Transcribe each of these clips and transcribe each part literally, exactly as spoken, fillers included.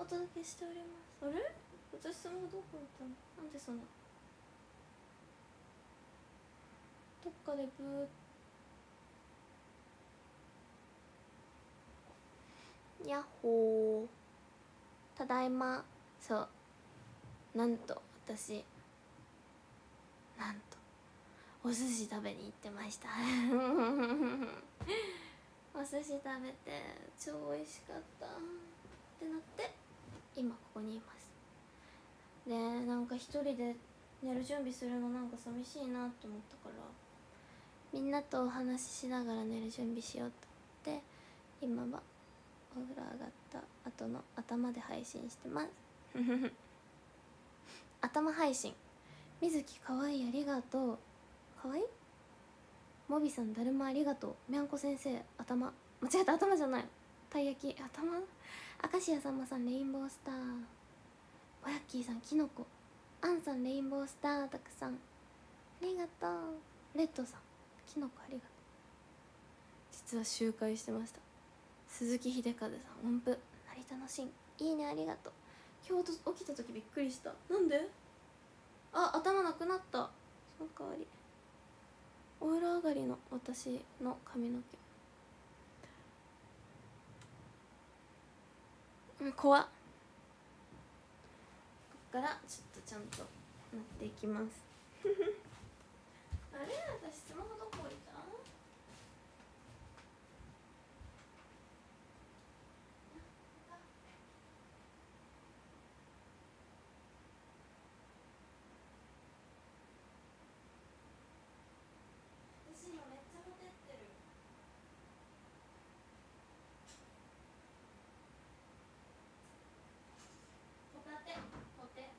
届けしております。あれ私スマホどこ置いたの。なんでそんなどっかでブー。やっほー、ただいま。そう、なんと私なんとお寿司食べに行ってましたお寿司食べて超美味しかったってなって今ここにいます。でなんか一人で寝る準備するのなんか寂しいなって思ったから、みんなとお話ししながら寝る準備しようと思って今はお風呂上がった後の頭で配信してます頭配信。水木かわいいありがとう。かわいいモビさんだるまありがとう。みゃんこ先生頭間違えた、頭じゃない、たい焼き頭。明石家さんまさんレインボースター、ぼやっきーさんきのこ、あんさんレインボースターたくさんありがとう。レッドさんきのこありがとう。実は集会してました。鈴木秀和さん音符成田のシンいいねありがとう。今日起きた時びっくりした。なんであ頭なくなった。その代わりお風呂上がりの私の髪の毛、うん、怖っ。こっからちょっとちゃんとなっていきますあれ私スマホどこ置いた。私今めっちゃモテってる。ホタテホテ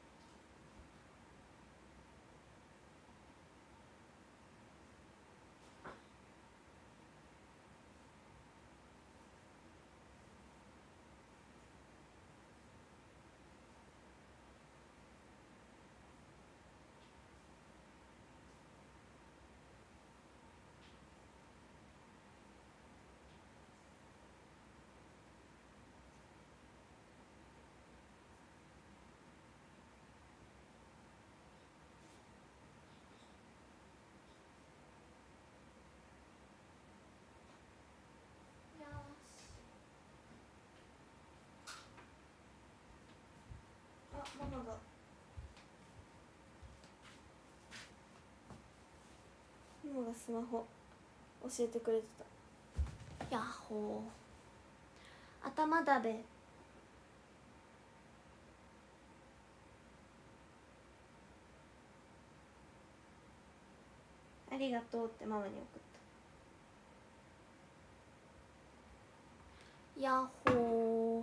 よし。あママがママがスマホ教えてくれてた。やっほー頭だべ。ありがとうってママに送った。やっほー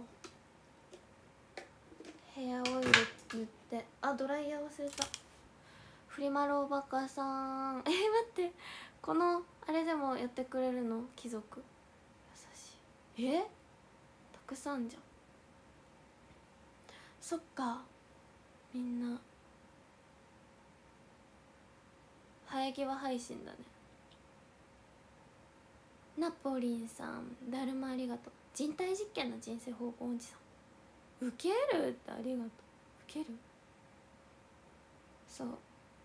ヘアオイル塗って、あドライヤー忘れた。フリマローバカさんえー、待ってこのあれでもやってくれるの貴族優しい。えたくさんじゃん。そっかみんな生え際配信だね。ナポリンさんだるまありがとう。人体実験の人生方向おじさんウケるってありがとう。ウケるそう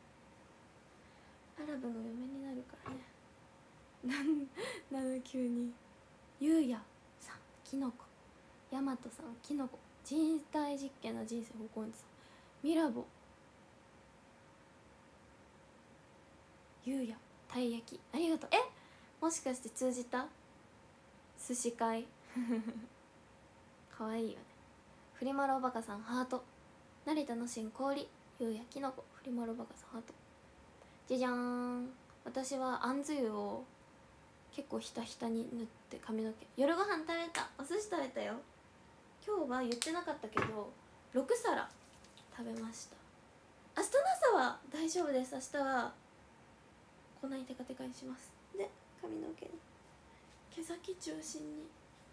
アラブの嫁になるからね。なんなの急に。ゆうやさんきのこ、やまとさんきのこ、人体実験の人生方向おじさんミラボ、ゆうやたい焼きありがとう。えもしかして通じた寿司会かわいいよね。フリマロおバカさんハート、成田の新氷、ゆうやきのこ、フリマロおバカさんハート。じゃじゃーん。私はあんず湯を結構ひたひたに塗って髪の毛。夜ご飯食べた。お寿司食べたよ。今日は言ってなかったけどろくさら食べました。明日の朝は大丈夫です。明日はこんなにテカテカにします。で髪の毛に毛先中心に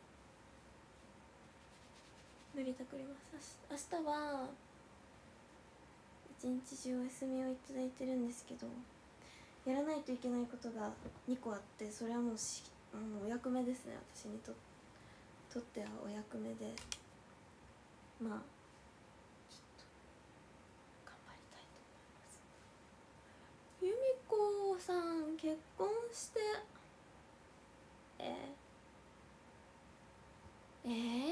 塗りたくります。明日は一日中お休みをいただいてるんですけど、やらないといけないことがにこあって、それはもうしもうお役目ですね。私にととってはお役目で、 まあちょっと頑張りたいと思います。由美子さん結婚してえー、えー、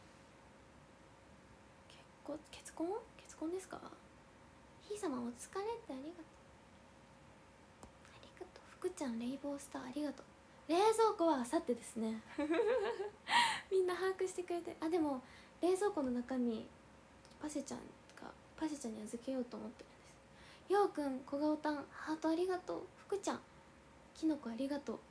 結婚結婚結婚ですか。ひいさまお疲れってありがとうありがとう。福ちゃんレイボースターありがとう。冷蔵庫はあさってですねみんな把握してくれて。あでも冷蔵庫の中身パシェちゃんがパシェちゃんに預けようと思ってるんです。ようくん小顔タンハートありがとう。福ちゃんきのこありがとう。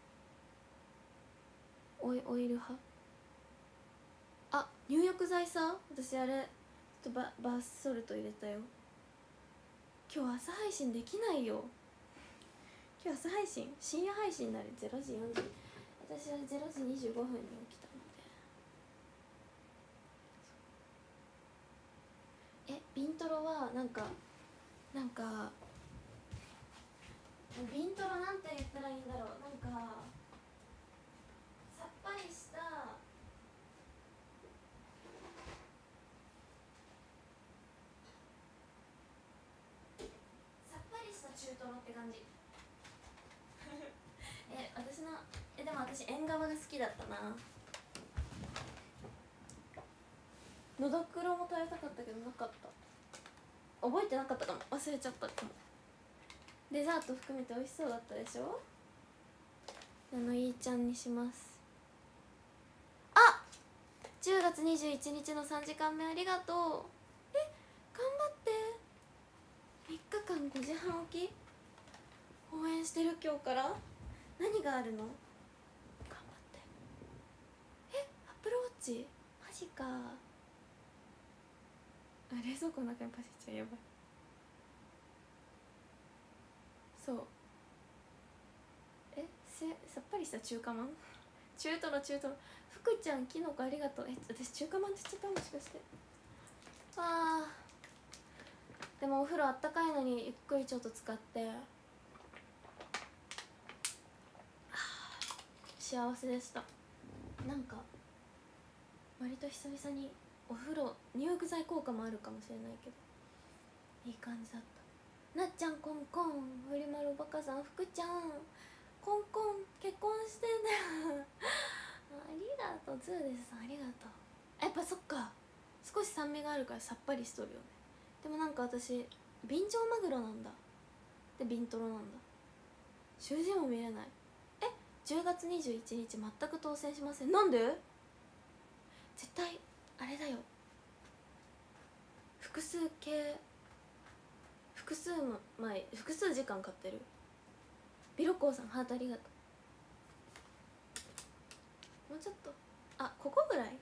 オイオイル派。あ入浴剤さ私あれちょっとババスソルト入れたよ。今日朝配信できないよ。今日朝配信深夜配信になる。れいじよんじゅう私はれいじにじゅうごふんに起きたので。えビントロはなんかなんかビントロなんて言ったらいいんだろう。なんかさっぱりしたさっぱりした中トロって感じえ私のえでも私縁側が好きだったな。のどくろも食べたかったけどなかった。覚えてなかったかも。忘れちゃったかも。デザート含めて美味しそうだったでしょ。あのいいちゃんにします。あじゅうがつにじゅういちにちのさんじかんめありがとう。え頑張って。みっかかんごじはん起き応援してる。今日から何があるの。頑張ってえアップルウォッチマジか。あ冷蔵庫の中にパシちゃんやばい。そうえせさっぱりした中華まん中トロ中トロ。福ちゃんきのこありがとう。え私中華まんって言っちゃったもしかして。あーでもお風呂あったかいのにゆっくりちょっと使って幸せでした。なんか割と久々にお風呂入浴剤効果もあるかもしれないけどいい感じだった。なっちゃんコンコンフリマルバカさん福ちゃんコンコン結婚してんだよありがとうツーですありがとう。やっぱそっか少し酸味があるからさっぱりしとるよね。でもなんか私ビンチョウマグロなんだでビントロなんだ。習字も見れない。えじゅうがつにじゅういちにち全く当選しません。なんで。絶対あれだよ複数形複数枚複数時間買ってる。ビロコーさんハートありがとう。もうちょっとあここぐらい。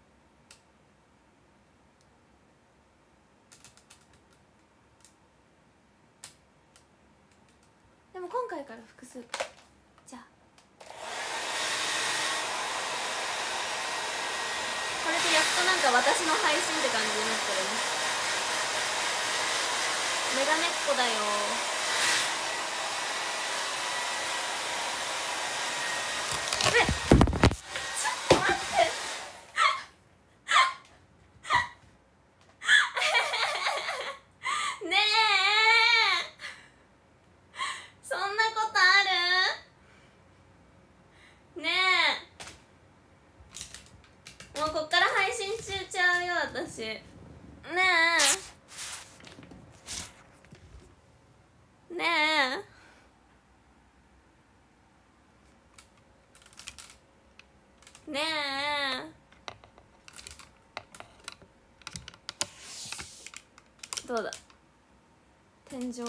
でも今回から複数じゃあこれでやっとなんか私の配信って感じになってるね。メガネっ子だよえちょっと待ってねえそんなことある。ねえもうこっから配信中ちゃうよ私。ねえねえねえどうだ天井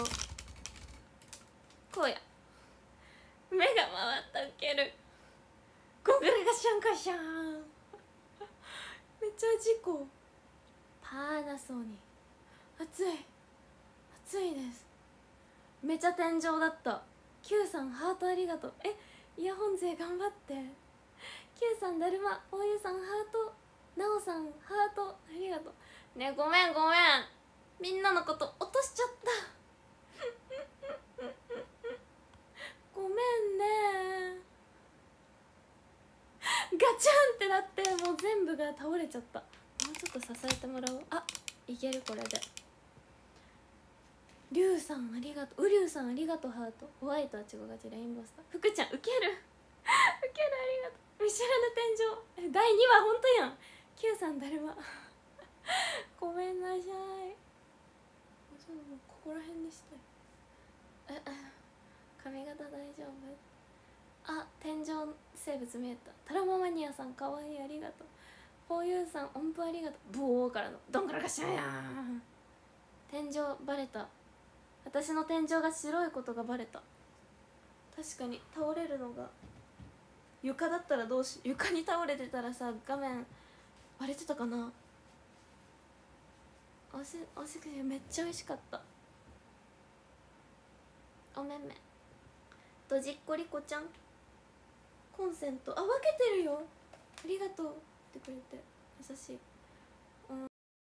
こうや目が回ったウケるゴグルがシャンカシャンめっちゃ事故パーナソニー暑い暑いです。めちゃ天井だった。 Q さんハートありがとう。えイヤホン勢頑張って。 Q さんだるまおゆさんハートなおさんハートありがとう。ねごめんごめんみんなのこと落としちゃったごめんねガチャンってなってもう全部が倒れちゃった。もうちょっちょっと支えてもらおう。あ、いけるこれで。りゅうさんありがとう。うりゅうさんありがとう。ハート。ホワイトはちごがちレインボースター。福ちゃんウケるウケる。ありがとう。見知らぬ天井だいにわ。ほんとやん。 Q さんだるまごめんなさい。ちょっともうここら辺にして。え髪型大丈夫？あ、天井生物見えた。タラママニアさんかわいい、ありがとう。フォーユーさん音符ありがとう。ブオーからのどんからかしらやん。天井バレた。私の天井が白いことがバレた。確かに倒れるのが床だったらどうし、床に倒れてたらさ画面割れてたかな。おしおしくじめっちゃ美味しかった。おめめとじっこりこちゃんコンセントあ分けてるよ、ありがとうってくれて優しい。うん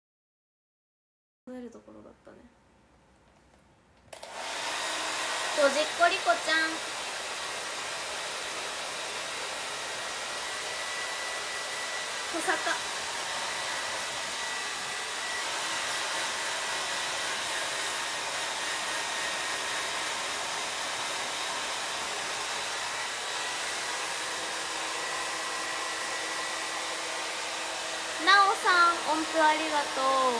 えるところだったね。とじっこりこちゃん小坂なおさん音符ありがとう。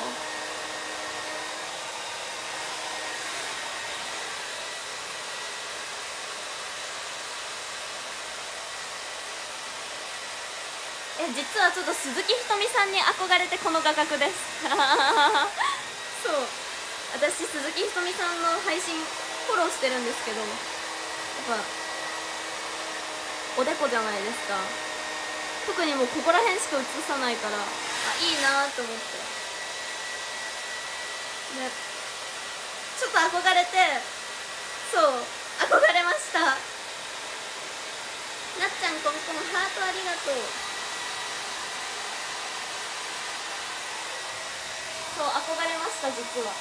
え実はちょっと鈴木ひとみさんに憧れてこの画角ですそう私鈴木ひとみさんの配信フォローしてるんですけど、やっぱおでこじゃないですか。特にもうここら辺しか映さないから、あいいなと思ってでちょっと憧れて、そう憧れました。なっちゃんコンコンハートありがとう。そう憧れました。実は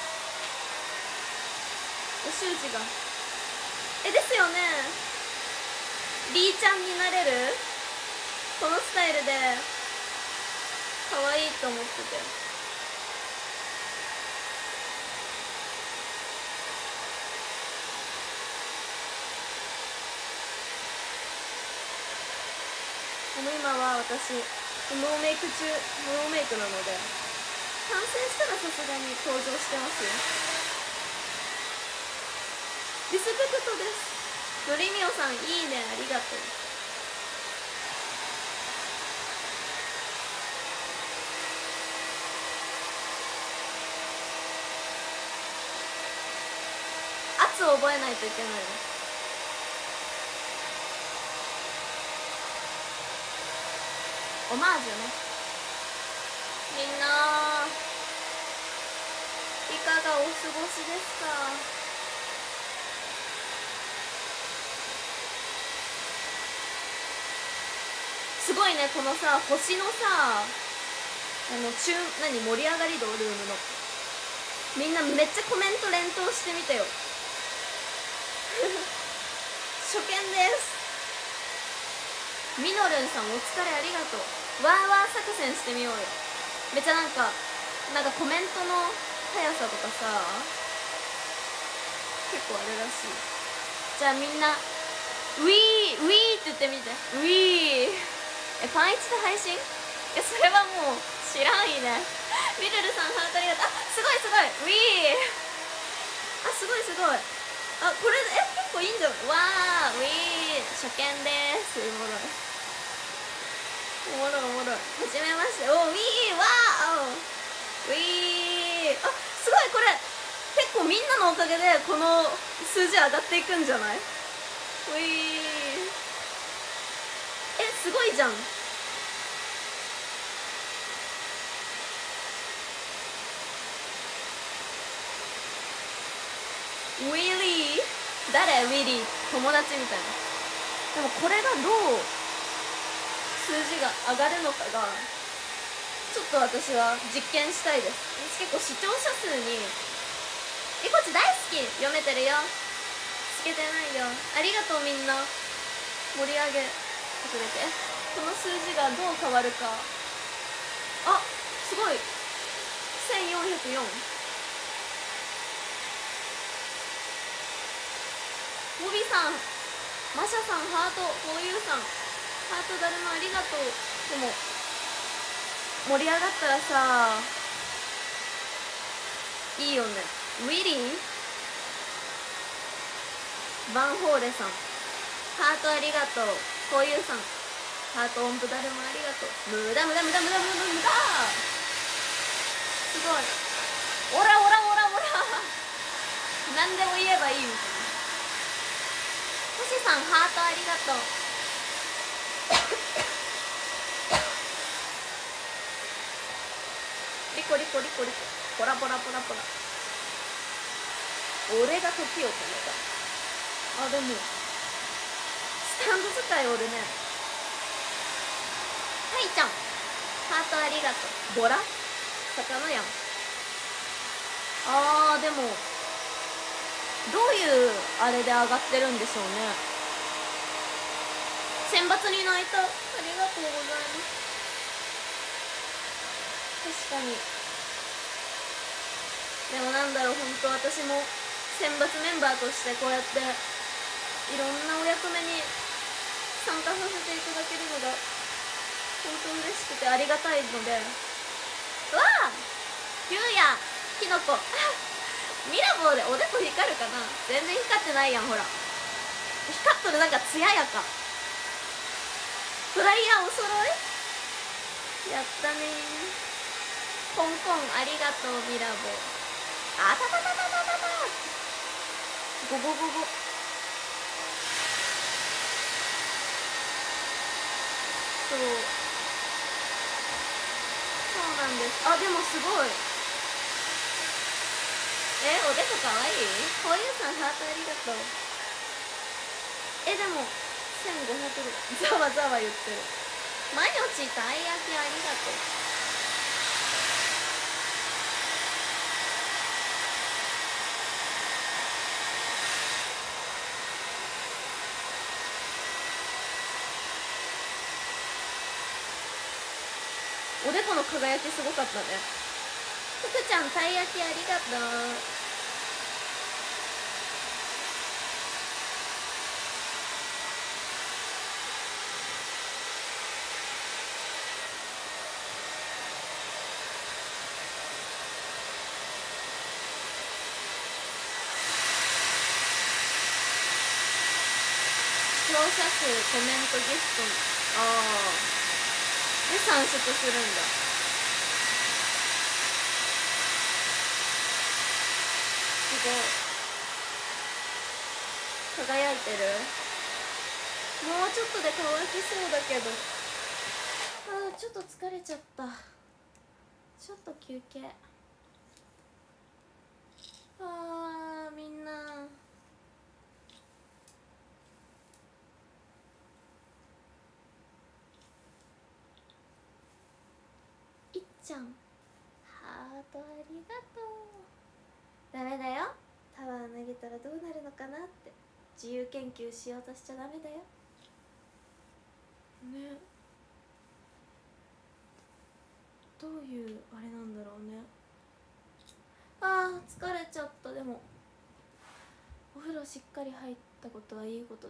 お習字がえですよね。リーちゃんになれるこのスタイルで可愛いと思ってて、でも今は私ノーメイク中、ノーメイクなので完成したらさすがに登場してますよ。リスペクトです。ドリミオさんいいねありがとう。圧を覚えないといけないの。オマージュね。みんないかがお過ごしですか。すごいねこのさ星のさあの中何盛り上がり度ルームのみんなめっちゃコメント連投してみてよ初見です。みのるんさんお疲れありがとう。わーわー作戦してみようよ。めっちゃなんかなんかコメントの速さとかさ結構あるらしい。じゃあみんなウィーウィーって言ってみて。ウィーえパンイチで配信？いやそれはもう知らんいねミルルさんハートありがとう。あすごいすごいウィーあすごいすごい。あこれえ結構いいんじゃない。わーウィー初見です。おもろいおもろいおもろい。はじめまして。おウィーわーおウィーあすごい。これ結構みんなのおかげでこの数字上がっていくんじゃない。ウィーえすごいじゃん。ウィリー誰ウィリー友達みたいな。でもこれがどう数字が上がるのかがちょっと私は実験したいです。私結構視聴者数に「えこっち大好き読めてるよつけてないよありがとうみんな盛り上げてくれて」この数字がどう変わるか。あすごいせんよんひゃくよん。モビさん、マシャさん、ハート、フォーユーさん、ハートだるまありがとう。でも盛り上がったらさいいよね。ウィリーバンホーレさん、ハートありがとう。フォーユーさん、ハート音符だるまありがとう。無駄無駄無駄無駄無駄無駄。すごい。オラオラオラオラ何でも言えばいいみたいな。星さん、ハートありがとう。リコリコリコリコ、ポラポラポラポラ。俺が時を止めた。あ、でもスタンド使いおるね。はいちゃん、ハートありがとう。ボラ魚やん。あー、でもどういうあれで上がってるんでしょうね。選抜に泣いた。ありがとうございます。確かに。でもなんだろう、本当私も選抜メンバーとしてこうやっていろんなお役目に参加させていただけるのが本当嬉しくてありがたいので。うわあ、ゆうやきのこミラボーでおでこ光るかな。全然光ってないやん。ほら光っとる。なんか艶やか。フライヤーお揃いやったねー。コンコンありがとう。ミラボーあたたたたたたたゴゴゴゴ。そうそうなんです。あ、でもすごい。え、おでこかわいい。こういうさん、ハートありがとう。え、でもせんごひゃくぐらいざわざわ言ってる。マニョチたい焼きありがとう。おでこの輝きすごかったね。ふくちゃん、たい焼きありがとう。視聴者数、コメント、ギフト。ああで算出するんだ。すごい輝いてる。もうちょっとで乾きそうだけど。あー、ちょっと疲れちゃった。ちょっと休憩。あー、みんないっちゃん、ハートありがとう。ダメだよ、タワー投げたらどうなるのかなって自由研究しようとしちゃダメだよね。どういうあれなんだろうね。あー、疲れちゃった。でもお風呂しっかり入ったことはいいことだ。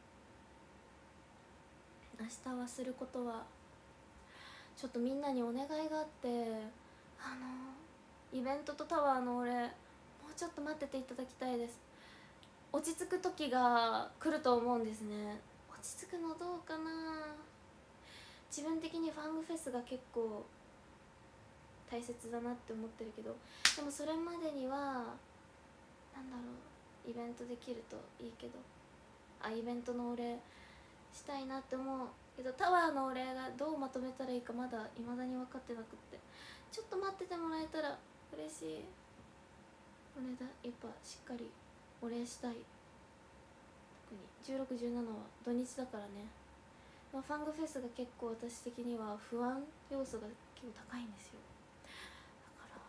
明日はすることは、ちょっとみんなにお願いがあって、あのイベントとタワーの俺、もうちょっと待ってていただきたいです。落ち着く時が来ると思うんですね。落ち着くのどうかな。自分的にファングフェスが結構大切だなって思ってるけど、でもそれまでにはなんだろう、イベントできるといいけど、あ、イベントのお礼したいなって思うけど、タワーのお礼がどうまとめたらいいかまだ未だに分かってなくって、ちょっと待っててもらえたら嬉しい。お礼だ、やっぱしっかりお礼したい。特にじゅうろく、じゅうななは土日だからね。まあ、ファングフェスが結構私的には不安要素が結構高いんですよ。だから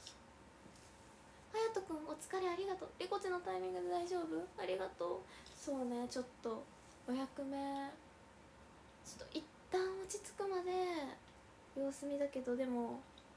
隼人くん、お疲れありがとう。リコチのタイミングで大丈夫？ありがとう。そうね、ちょっとお役目ちょっと一旦落ち着くまで様子見だけど、でも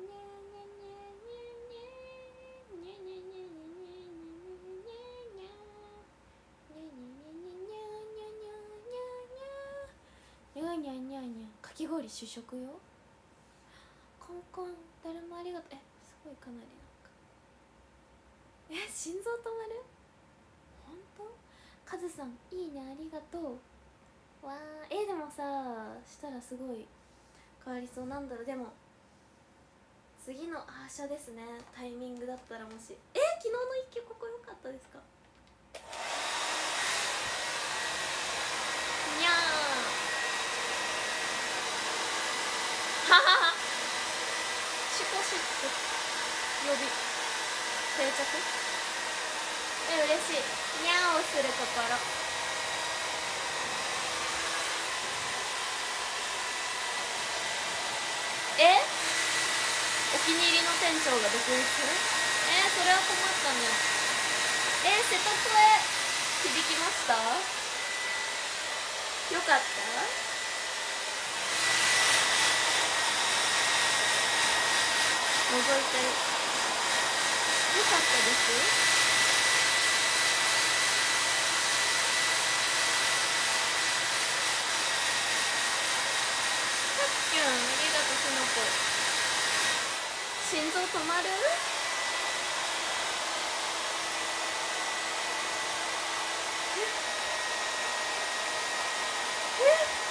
にゃにゃにゃにゃかき氷主食よ。コンコンだるまありがとう。えすごいかなりなんかえ心臓止まる本当。カズさんいいねありがとう。わーえでもさしたらすごい変わりそう。なんだろうでも次の発射ですね。タイミングだったらもしえ昨日の一曲ここ良かったですか。にゃーはははシュコシュップ呼び定着え嬉しい。にゃーをする心えお気に入りの店長が独立するえー、それは困ったね。えー、瀬戸声響きました。よかった。覗いてる。よかったです。さっきゅんありがとうきのこ。心臓止まるええ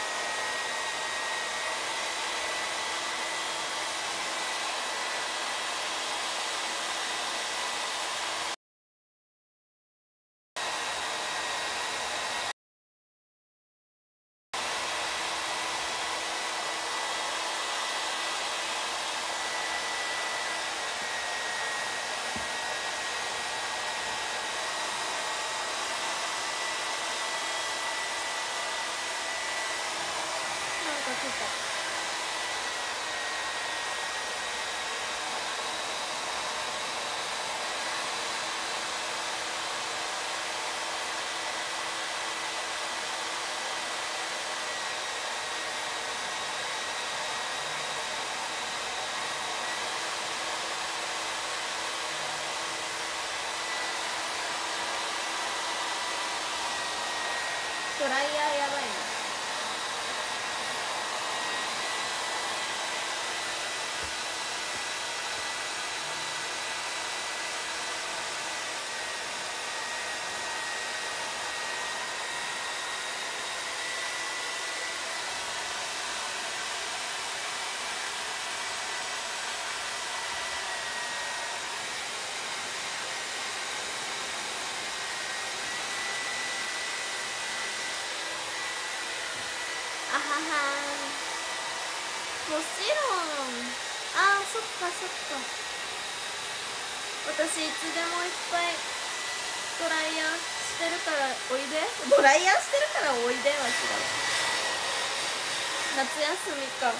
なんか来た。ドライヤーやばいな。あははもちろん。あーそっかそっか。私いつでもいっぱいドライヤーしてるからおいで。ドライヤーしてるからおいでは違う。夏休みかね。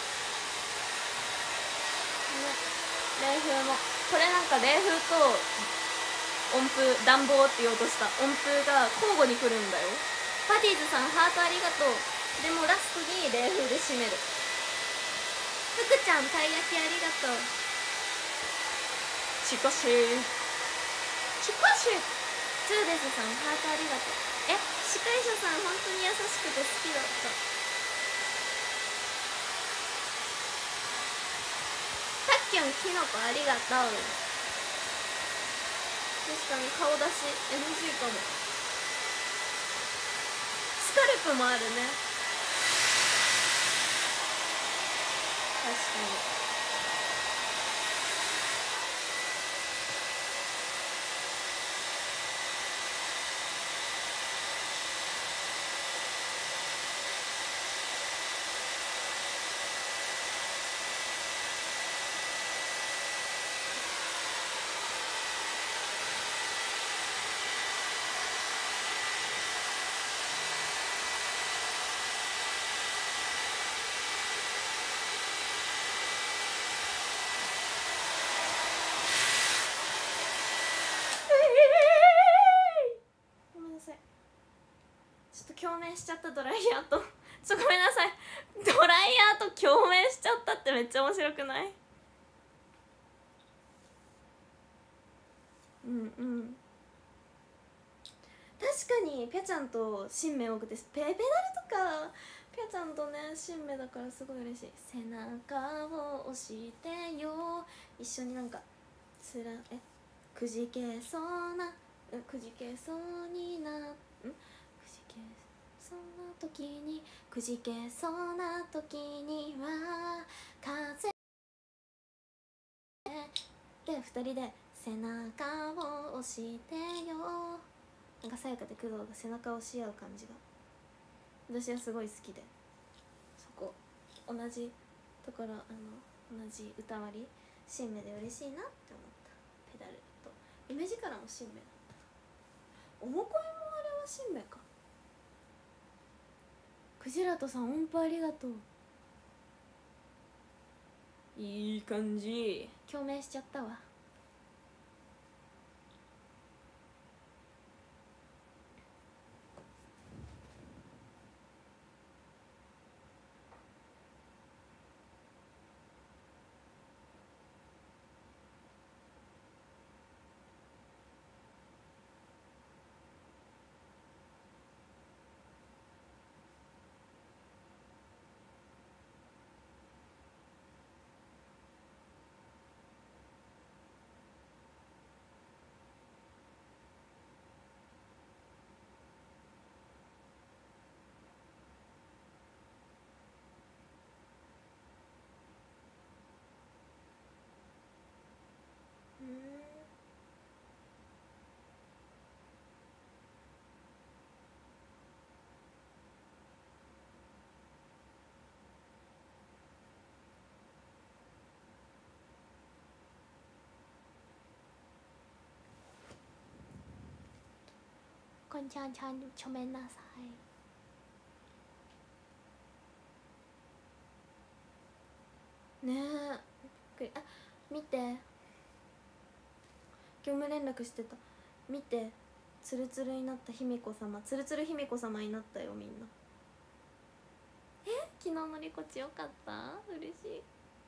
冷風もこれなんか冷風と温風暖房って言おうとした温風が交互に来るんだよ。 パティーズさんハートありがとう。でもラストに冷風で締める。ふくちゃんたい焼きありがとう。しかししかしツーデスさんハートありがとう。え、司会者さん本当に優しくて好きだった。たっきゅんきのこありがとう。確かに顔出し エヌジー かも。スカルプもあるね。確かに。ごめんなさい、ちょっと共鳴しちゃった。ドライヤーとちょっとごめんなさい、ドライヤーと共鳴しちゃったってめっちゃ面白くない？うんうん、確かにぴゃちゃんと新芽多くて、ペペダルとかぴゃちゃんとね新芽だからすごい嬉しい。背中を押してよ、一緒になんかつらえくじけそうな、くじけそうにな、んくじけそうな時に、くじけそうな時には風でふたりで背中を押してよ、なんかさやかで工藤が背中を押し合う感じが私はすごい好きで、そこ同じところ、あの同じ歌割り新芽で嬉しいなって思った。ペダルと夢力も新芽だった。おもこいもあれは新芽か。クジラトさん音符ありがとう。いい感じ。共鳴しちゃったわ。うん、こんちゃんちゃんちょめんなさいねえ。あ、見て、業務連絡してた。見て、ツルツルになった卑弥呼様、ツルツル卑弥呼様になったよみんな。え、昨日のリコチよかった、嬉しい。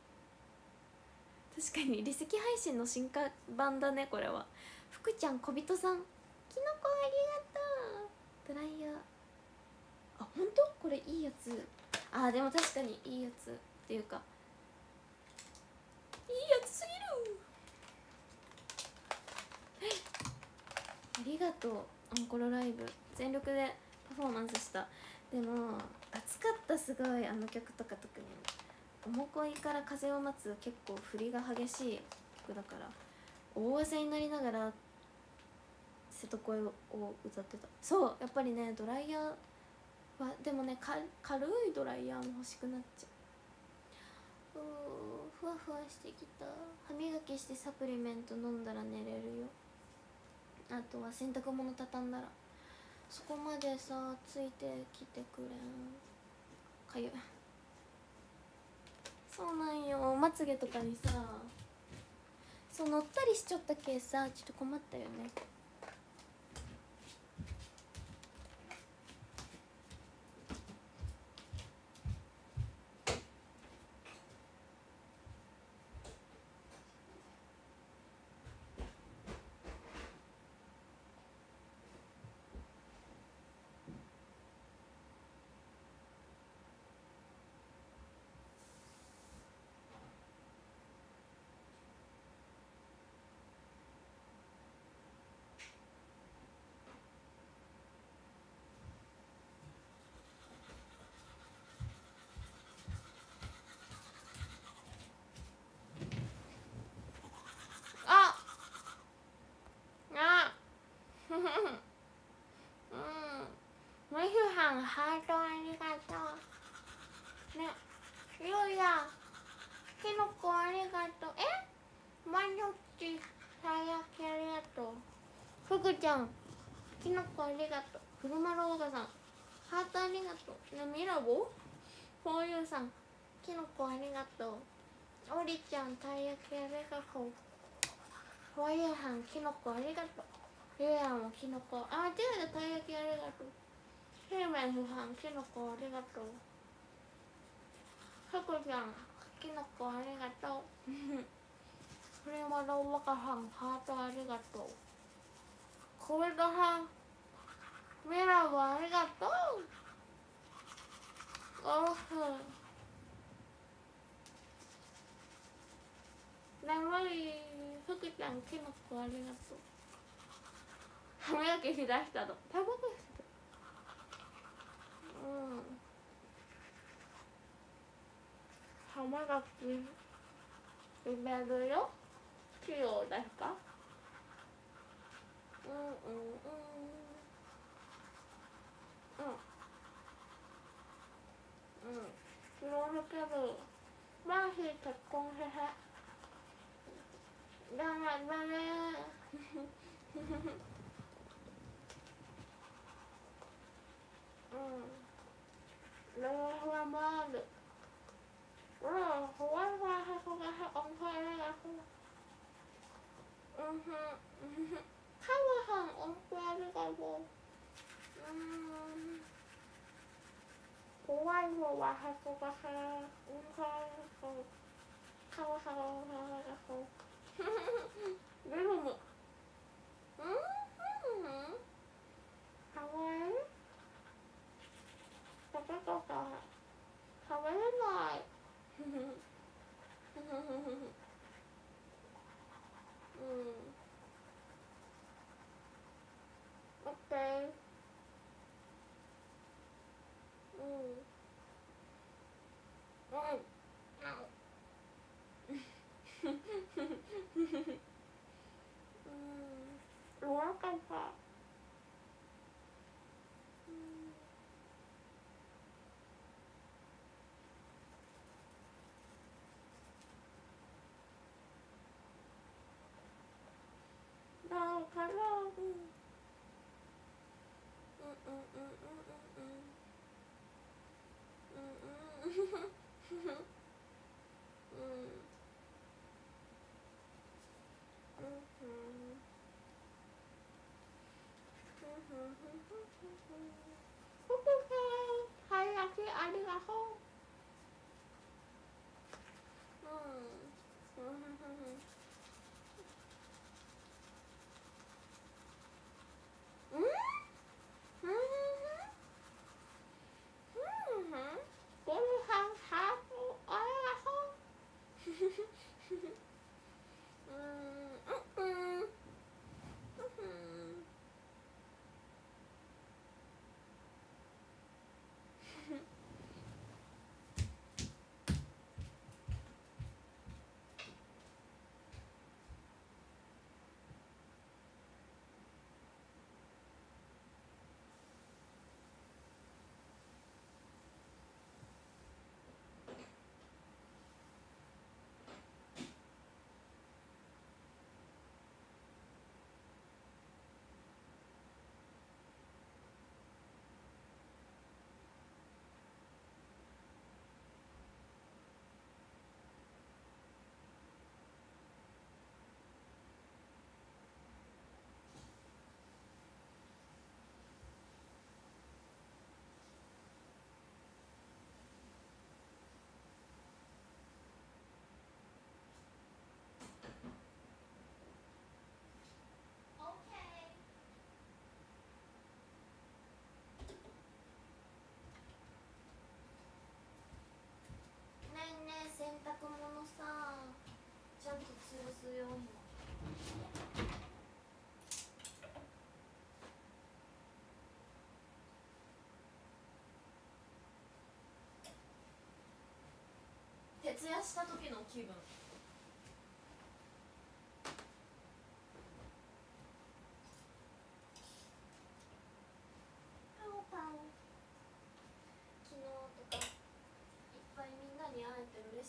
確かに離席配信の進化版だねこれは。福ちゃん小人さんきのこありがとう。ドライヤー、あ、本当これいいやつ。あーでも確かにいいやつっていうかいいやつすぎる。ありがとう。アンコロライブ全力でパフォーマンスした。でも暑かった、すごい。あの曲とか特におもこいから風を待つ、結構振りが激しい曲だから大汗になりながら瀬戸声を歌ってた。そうやっぱりねドライヤーはでもねか軽いドライヤーも欲しくなっちゃう。うーふわふわしてきた。歯磨きしてサプリメント飲んだら寝れるよ。あとは洗濯物畳んだら。そこまでさついてきてくれん。かゆい。そうなんよ、まつげとかにさそう乗ったりしちゃったけさちょっと困ったよね。 マシュさんハートありがとうね。ゆうやきのこありがとう。えまにょっちたい焼きありがとう。ふくちゃんきのこありがとう。ふるまろうがさんハートありがとう。ねミラボフォーユーさんきのこありがとう。おりちゃんたい焼きありがとう。フォーユーさんきのこありがとう。ゆうやもきのこあ間違えたたい焼きありがとう。ヘルメンフさんきのこありがとう。ふくちゃんきのこありがとう。ふるまろうわかさんハートありがとう。小枝さんミラボありがとう。おふ眠いふくちゃんきのこありがとう。歯磨きしだしたのタバコしてうん歯磨きしてるよ。器用ですか。うんうんうんうんうんいろいろけどマーシー結婚へへ頑張ったねうんレオフラマールうんホワイトハコがオンファイラフうんふんカワハンオンファイラがもうんホワイトはハコがオンファイラカワハンオンファイラフベルムうんハワイポテトが食べれないうんオッケーうんうんうん、わかった。うん、だから、うん、うんうんうんうんうんうんうんうんはい、ありがとう。うんうんうんご飯ハートありがとう。うんうんうんねえねえ洗濯物さちゃんと吊るすように徹夜した時の気分。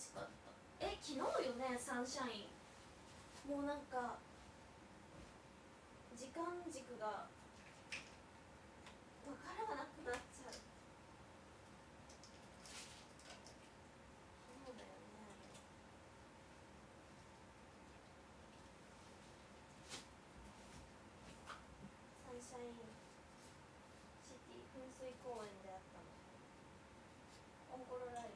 しかった。え、昨日よね、サンシャイン。もうなんか時間軸が分からなくなっちゃう。そうだよね。サンシャインシティ噴水公園であったの。オンコロライブ。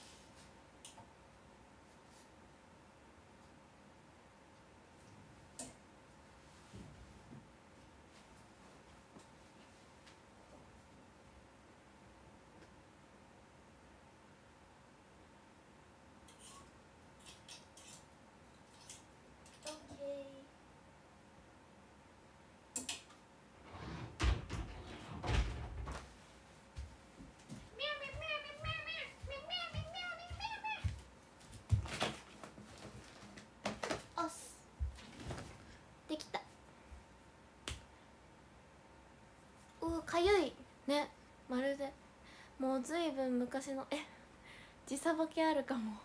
オッケー。おっす、できた。うー、かゆいね。まるでもうずいぶん昔の、え、時差ボケあるかも。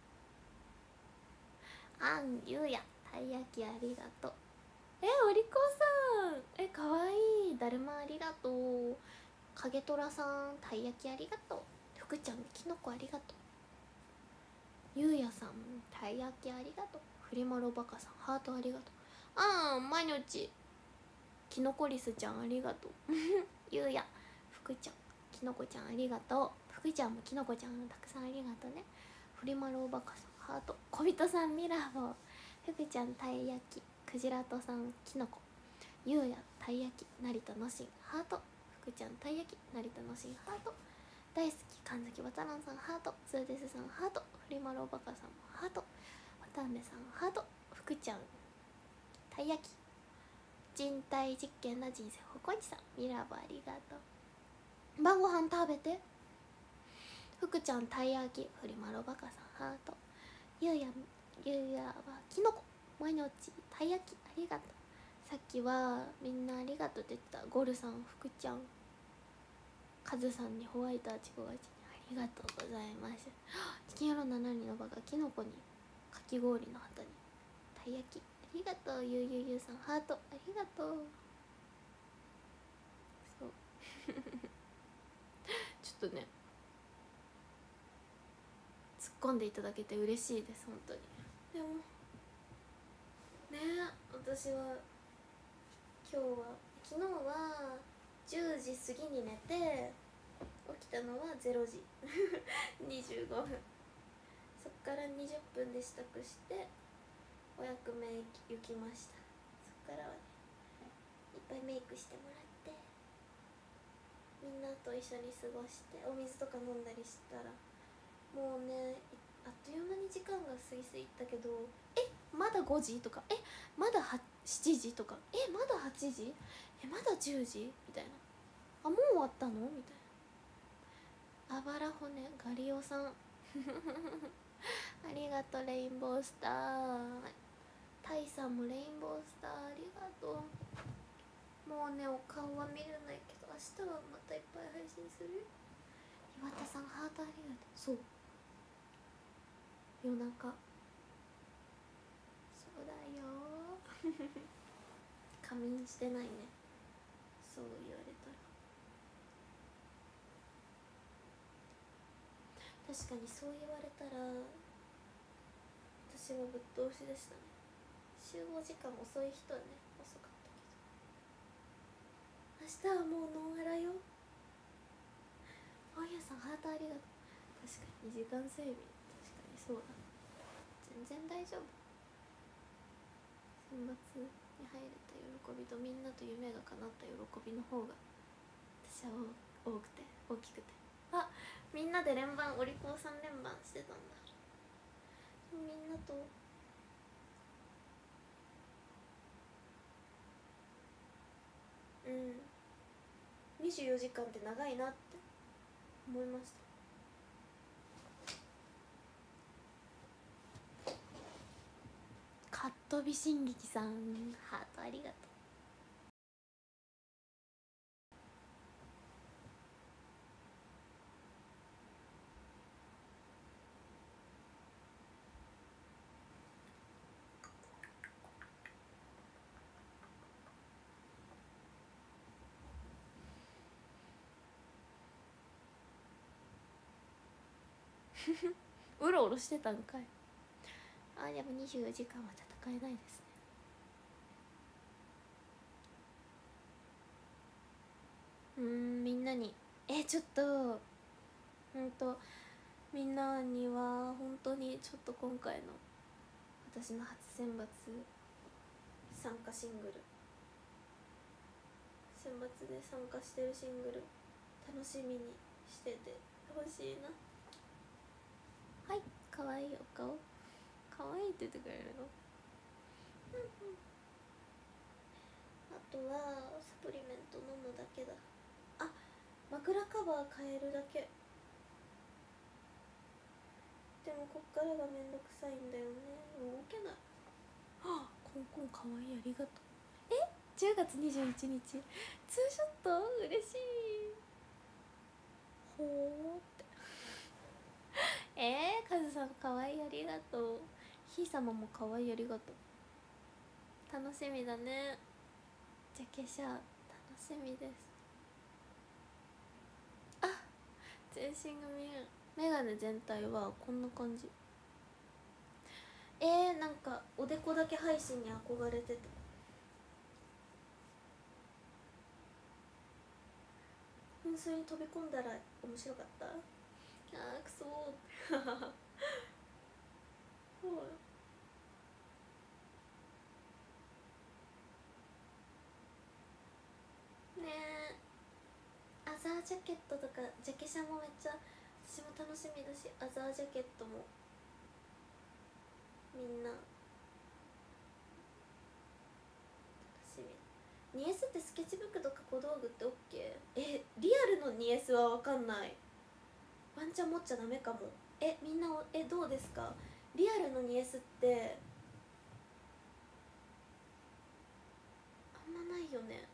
あんゆうやたい焼きありがとう。え、おりこさん、え、かわいい。だるまありがとう。影虎さん、たい焼きありがとう。福ちゃん、きのこありがとう。ゆうやさん、たい焼きありがとう。フリマロバカさん、ハートありがとう。あん、まにょちきのこリスちゃんありがとう。ゆうや、福ちゃん、きのこちゃんありがとう。福ちゃんもきのこちゃんたくさんありがとうね。フリマロバカさん、ハート。小人さん、ミラボー。福ちゃん、たい焼き。クジラトさん、きのこ。ゆうや、たい焼き。成田のしん、ハート。福ちゃん、たい焼き。成田のしん、ハート。大好き神崎わたらんさん、ハート。ツーデスさん、ハート。フリマロバカさんもハート。わたあめさん、ハート。福ちゃん、たい焼き。人体実験な人生ほこんちさん、ミラボありがとう。晩ご飯食べて。福ちゃん、たい焼き。フリマロバカさん、ハート。ゆうや、ゆうやはきのこ。まにょち、たい焼きありがとう。さっきはみんなありがとうって言った。ゴルさん、福ちゃん、カズさんにホワイトあちこがちにありがとうございます。金曜のななにのバがきのこにかき氷の旗にたい焼きありがとう。ゆうゆうゆうさん、ハートありがとう。そうちょっとね突っ込んでいただけて嬉しいです、本当に。でもね、私は今日は昨日はじゅうじ過ぎに寝て起きたのはれいじにじゅうごふん。そっからにじゅっぷんで支度してお役目行きました。そっからはねいっぱいメイクしてもらってみんなと一緒に過ごしてお水とか飲んだりしたらもうねあっという間に時間が過ぎ過ぎたけど、えまだごじとか、えまだしちじとか、えまだはちじ、えまだじゅうじみたいな、あもう終わったのみたいな。あばら骨ガリオさんありがとう。レインボースタータイさんもレインボースターありがとう。もうねお顔は見れないけど明日はまたいっぱい配信するよ。岩田さんハートありがとう。そう夜中そうだよ仮眠してないね、そう言われたら。確かにそう言われたら私はぶっ通しでしたね。集合時間遅い人はね遅かったけど明日はもうノンアラよ。あやさんハートありがとう。確かに時間整備、確かにそうだ、全然大丈夫。選抜に入れた喜びとみんなと夢が叶った喜びの方が私は多くて大きくて、あみんなで連番お利口さん連番してたんだ。みんなとうんにじゅうよじかんって長いなって思いました。かっ飛び進撃さんハートありがとう。 うろうろしてたんかい。あ、でもにじゅうよじかんは戦えないですね。うーん、みんなにえちょっとほんとみんなには本当にちょっと今回の私の初選抜参加シングル、選抜で参加してるシングル楽しみにしててほしいな。はい、かわいいお顔、かわいいって言ってくれるの。あとはサプリメント飲むだけだ。あ、枕カバー変えるだけ。でもこっからがめんどくさいんだよね。もう置けない。はあ、コンコンかわいい、ありがとう。えじゅうがつにじゅういちにちツーショット嬉しい。ほーってえー、カズさんかわいい、ありがとう。ひー様もかわいい、ありがとう。楽しみだね。ジャケ写楽しみです。あ、全身が見える。メガネ全体はこんな感じ。えー、なんかおでこだけ配信に憧れてた。噴水に飛び込んだら面白かった。あーくそーほらねえ、アザージャケットとかジャケ写もめっちゃ私も楽しみだし、アザージャケットもみんな楽しみ。ニエスってスケッチブックとか小道具って オーケー？ え、リアルのニエスは分かんない。ワンチャン持っちゃダメかも。え、みんなえどうですか？リアルのニエスってあんまないよね。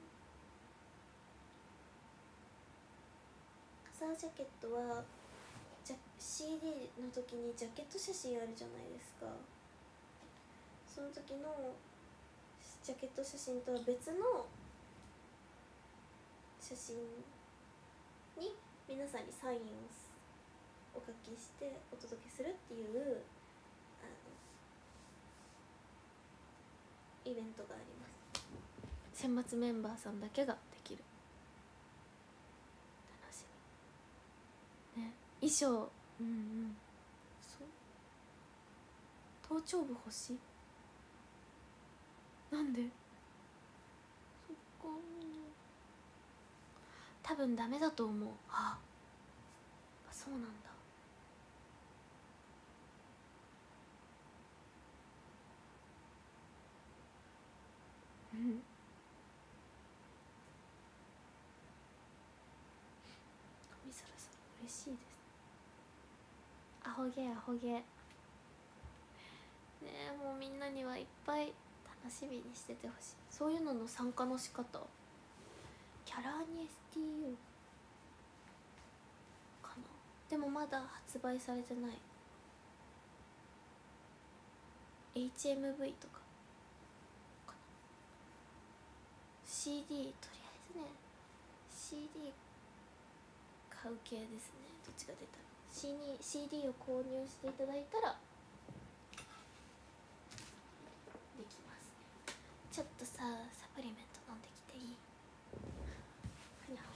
アザージャケットはじゃ シーディー の時にジャケット写真あるじゃないですか。その時のジャケット写真とは別の写真に皆さんにサインをお書きしてお届けするっていうあのイベントがあります。選抜メンバーさんだけができる。楽しみね。衣装、うんうん、そう頭頂部欲しい。なんで？そっか、多分ダメだと思う。あ、そうなんだ。うん髪サラサラ嬉しいです。アホゲアホゲねえ、もうみんなにはいっぱい楽しみにしててほしい。そういうのの参加の仕方、キャラーニ エスティーユー かな。でもまだ発売されてない。 エイチエムブイ とかかな。 シーディー とりあえずね シーディー 買う系ですね。どっちが出たら シーディー を購入していただいたらできますね。ちょっとさ、サプリメント飲んできていい？ふにゃふにゃ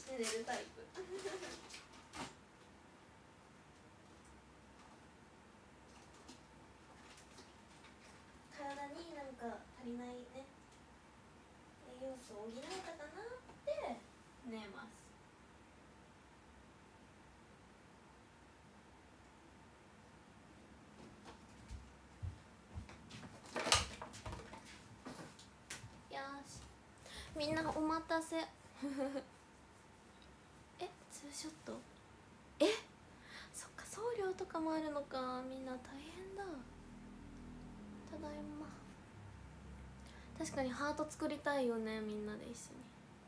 寝るタイプ体になんか足りないね栄養素を補えたかなって寝ます。よしみんなお待たせえツーショットえそっか送料とかもあるのか。みんな大変だ。ただいま。確かにハート作りたいよねみんなで一緒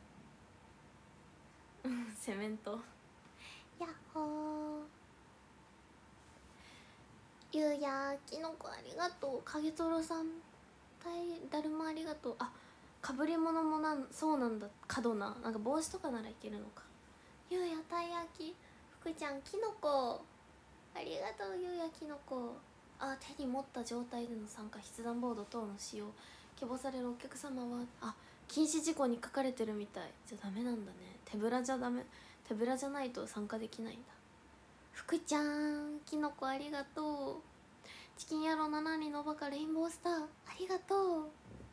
にうんセメントやっほー。ゆうやきのこありがとう。影トロさんだるまありがとう。あかぶり物もなんそうなんだ。角ななんか帽子とかならいけるのか。ゆうやたい焼き福ちゃんきのこありがとう。ゆうやきのこあ手に持った状態での参加筆談ボード等の使用希望されるお客様はあ禁止事項に書かれてるみたい。じゃダメなんだね。手ぶらじゃダメ手ぶらじゃないと参加できないんだ。福ちゃんきのこありがとう。チキン野郎ななにんのばかレインボースターありがとう。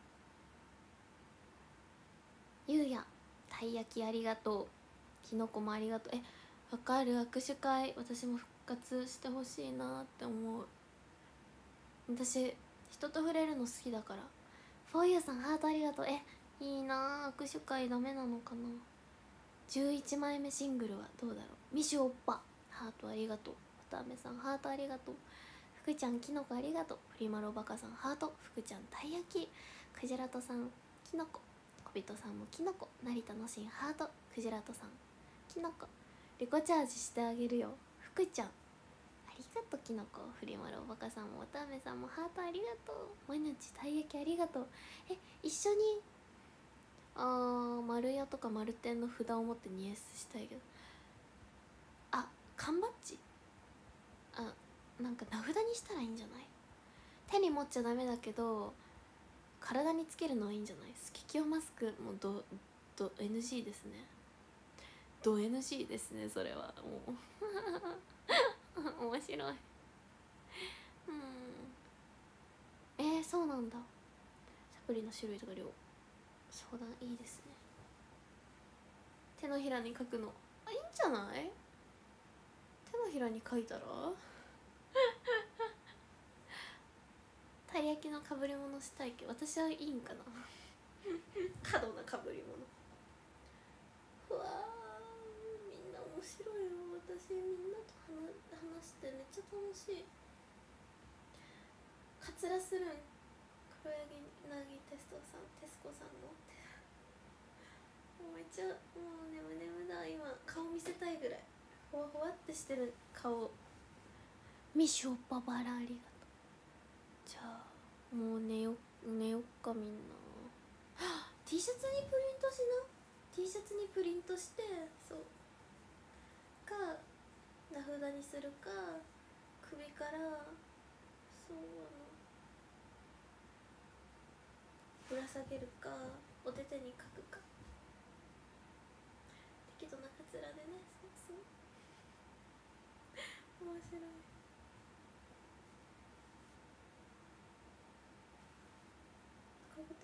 ゆうやたい焼きありがとう。きのこもありがとう。えわかる。握手会私も復活してほしいなって思う。私人と触れるの好きだから。フォーユーさんハートありがとう。えいいな。握手会ダメなのかな。じゅういちまいめシングルはどうだろう。ミシュおっぱハートありがとう。わたあめさんハートありがとう。福ちゃんきのこありがとう。フリマロバカさんハート。福ちゃんたい焼きクジラトさんきのこ小人さんもきのこ成田のしんハート。クジラトさんきのこリコチャージしてあげるよ。福ちゃんありがとう。きのこフリマロバカさんもわたあめさんもハートありがとう。毎日たい焼きありがとう。え一緒にあー丸屋とか丸天の札を持ってニエスしたいけどあ缶バッジあなんか名札にしたらいいんじゃない。手に持っちゃダメだけど体につけるのはいいんじゃない。スキキヨマスクもドド エヌジー ですね。ド エヌジー ですねそれはもう面白い。うんえー、そうなんだ。サプリの種類とか量相談いいですね。手のひらに書くのあいいんじゃない。手のひらに書いたらたい焼きのかぶり物したいけど私はいいんかな過度なかぶり物。うわーみんな面白いよ。私みんなと話話してめっちゃ楽しい。カツラするん黒柳なぎテストさんテスコさんのもうめっちゃもう眠眠だ今。顔見せたいぐらいほわほわってしてる顔。ミショババラありがとう。じゃあもう寝よ寝よっかみんな。T シャツにプリントしな。 T シャツにプリントしてそうか名札にするか首からそうあのぶら下げるかお手手に書くか適度なカツラでね。そうそう面白い。こういうこと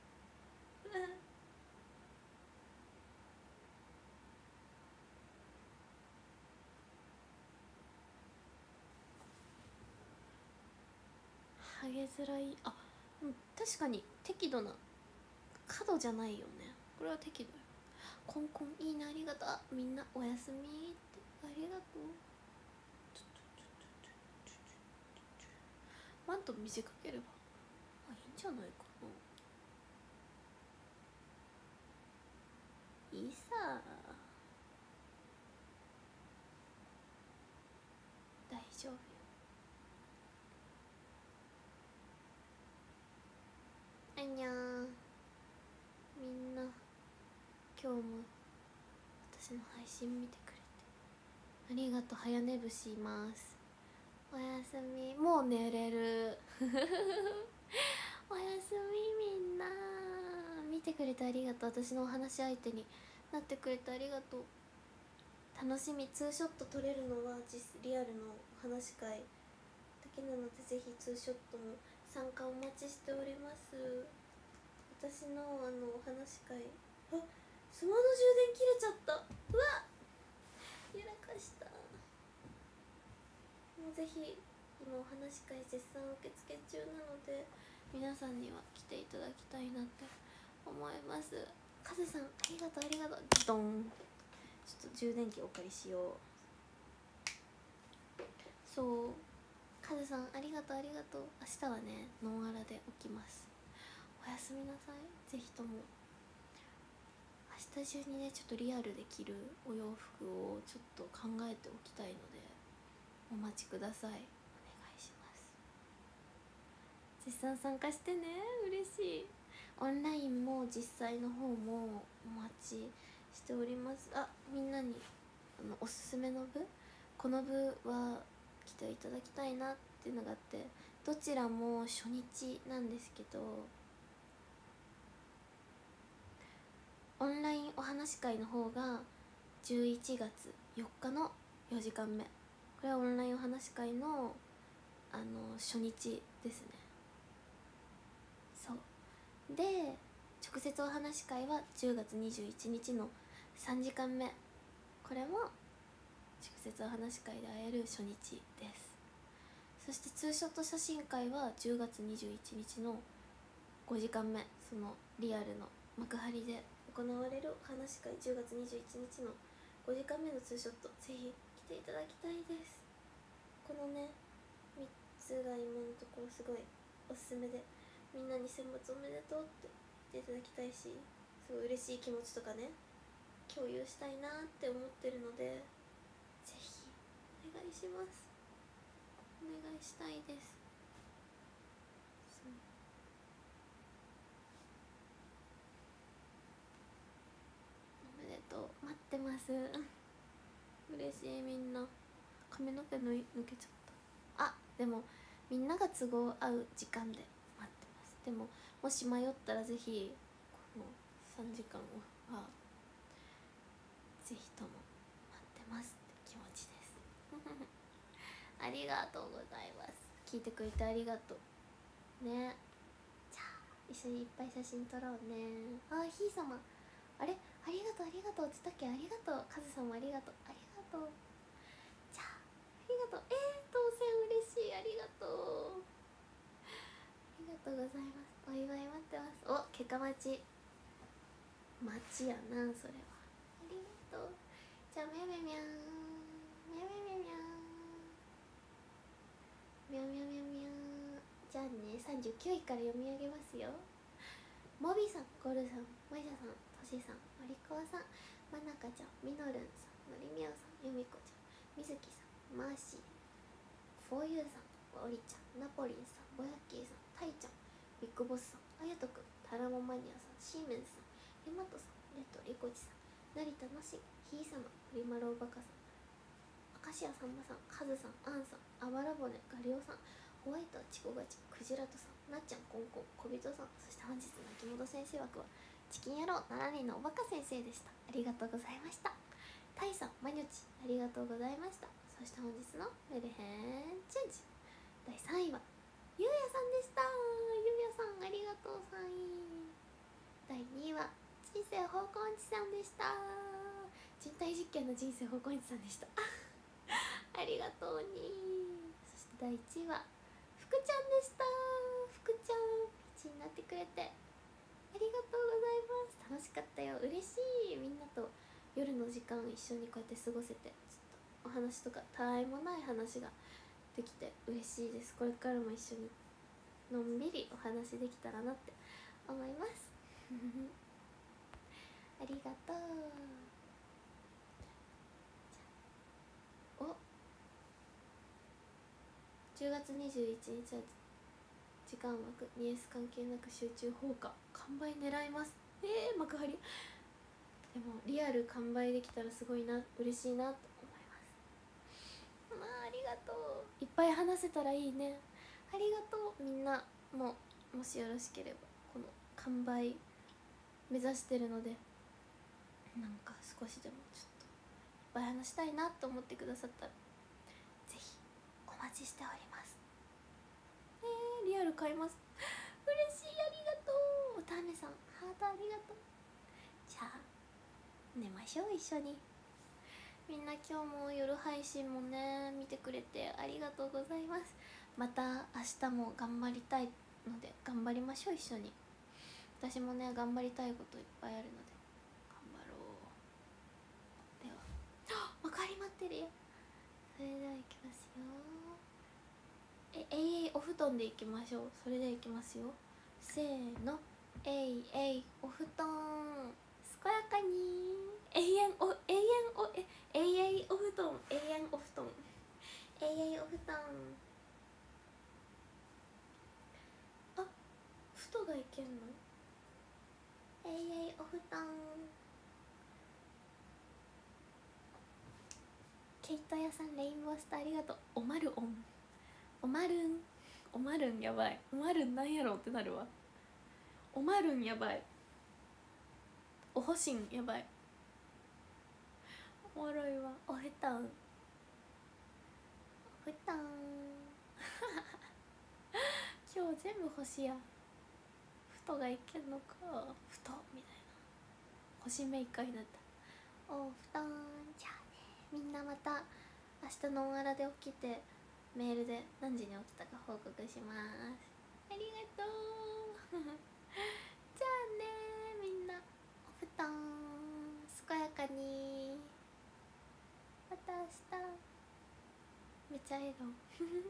ハゲづらい。あうん確かに適度な角じゃないよね。これは適度よ。コンコンいいねありがとう。あみんなおやすみってありがとう。マント短ければあいいんじゃないかな。いいさ大丈夫よ。あにゃーみんな今日も私の配信見てくれてありがとう。早寝伏します。おやすみ。もう寝れるおやすみみんな。見てくれてありがとう。私のお話し相手になってくれてありがとう。楽しみ。ツーショット撮れるのは実リアルのお話し会だけなので、ぜひツーショットも参加お待ちしております。私のあのお話し会、あ、スマホの充電切れちゃった。うわっ、やらかした。もうぜひ今お話し会絶賛受付中なので、皆さんには来ていただきたいなって思います。カズさんありがとうありがとう。ドン。ちょっと充電器お借りしよう。そう、カズさんありがとうありがとう。明日はねノンアラで起きます。おやすみなさい。ぜひとも明日中にねちょっとリアルで着るお洋服をちょっと考えておきたいので、お待ちください。お願いします。絶賛参加してね、嬉しい。オンラインも実際の方もお待ちしております。あ、みんなにあのおすすめの部、この部は来ていただきたいなっていうのがあって、どちらも初日なんですけど、オンラインお話し会の方がじゅういちがつよっかのよじかんめ。これはオンラインお話し会のあの初日ですね。そうで、直接お話し会はじゅうがつにじゅういちにちのさんじかんめ。これも直接お話し会で会える初日です。そしてツーショット写真会はじゅうがつにじゅういちにちのごじかんめ。そのリアルの幕張で行われるお話し会、じゅうがつにじゅういちにちのごじかんめのツーショット、ぜひ来ていただきたいです。このねみっつが今のところすごいおすすめで、みんなに選抜おめでとうって言っていただきたいし、すごい嬉しい気持ちとかね共有したいなって思ってるので、ぜひお願いします。お願いしたいです。そうおめでとう、待ってます。嬉しい。みんな髪の毛抜い抜けちゃった。あ、でもみんなが都合合う時間で待ってます。でももし迷ったらぜひこのさんじかんはぜひとも待ってますって気持ちですありがとうございます。聞いてくれてありがとうね。じゃあ一緒にいっぱい写真撮ろうね。あ、ひー様あれ、ありがとうありがとうって言ったっけ。ありがとう。カズさんもありがとうありがとう。じゃあありがとう。えー、当選嬉しい。ありがとうありがとうございます。お祝い待ってます。お、結果待ち待ちやなそれは。ありがとう。じゃあみゃみゃみゃーん、みゃみゃみゃみゃーん、みゃみゃみゃみゃーん。じゃあね、さんじゅうきゅういから読み上げますよ。モビさん、ゴルさん、マイシャさん、トシさん、マリコアさん、マナカちゃん、ミノルンさん、のりみおさん、ユミコちゃん、みずきさん、マーシー、フォーユーさん、オリちゃん、ナポリンさん、ボヤッキーさん、タイちゃん、ビッグボスさん、あやとくん、タラモマニアさん、シーメンさん、ヤマトさん、レッドリコチさん、成田のし、ひーさま、プリマローバカさん、アカシアさんまさん、カズさん、アンさん、あばらぼね、ガリオさん、ホワイトチコガチ、クジラトさん、なっちゃんコンコン、小人さん、そして本日の秋元先生枠はチキン野郎しちにんのおバカ先生でした。ありがとうございました。タイさん、マニョチ、ありがとうございました。そして本日のメルヘンチェンジだいさんいはゆうやさんでした。ゆうやさんありがとう。さんいだいにいは人生方向音痴さんでした。人体実験の人生方向音痴さんでしたありがとうに。そしてだいいちいは福ちゃんでした。福ちゃんピチになってくれてありがとうございます。楽しかったよ。嬉しい。みんなと夜の時間一緒にこうやって過ごせて、ちょっとお話とかたわいもない話ができて嬉しいです。これからも一緒にのんびりお話できたらなって思いますありがとう。おじゅうがつにじゅういちにちは時間枠ニュース関係なく集中放課完売狙います。えー、幕張でもリアル完売できたらすごいな、嬉しいなと思います。まあありがとう。いっぱい話せたらいいね。ありがとう。みんなももしよろしければこの完売目指してるのでなんか少しでもちょっといっぱい話したいなと思ってくださったらぜひお待ちしております。えー、リアル買います。嬉しい、ありがとう。おためさんハートありがとう。じゃあ寝ましょう一緒に。みんな今日も夜配信もね見てくれてありがとうございます。また明日も頑張りたいので頑張りましょう一緒に。私もね頑張りたいこといっぱいあるので頑張ろう。ではまかり待ってるよ。それではいきますよ。ええいお布団でいきましょう。それでいきますよ。せーの、えいえいお布団、健やかに永遠お永遠おえ永遠お布団、永遠お布団、永遠お布団。あ、ふとがいけんの。永遠お布団。ケイト屋さんレインボースターありがとう。おまるおんおまるんおまるんやばい。おまるんなんやろってなるわ。おまるんやばい。おほしんやばい。おもろいわ。お布団お布団今日全部星や。ふとがいけんのか。ふとみたいな星メーカーになった。お布団。じゃあね、みんなまた明日のおわらで起きてメールで何時に起きたか報告します。ありがとうじゃあねみんな、お布団健やかに。また明日。めっちゃ笑顔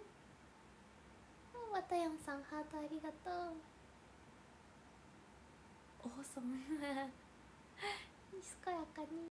わたやんさんハートありがとう。お細健やかに。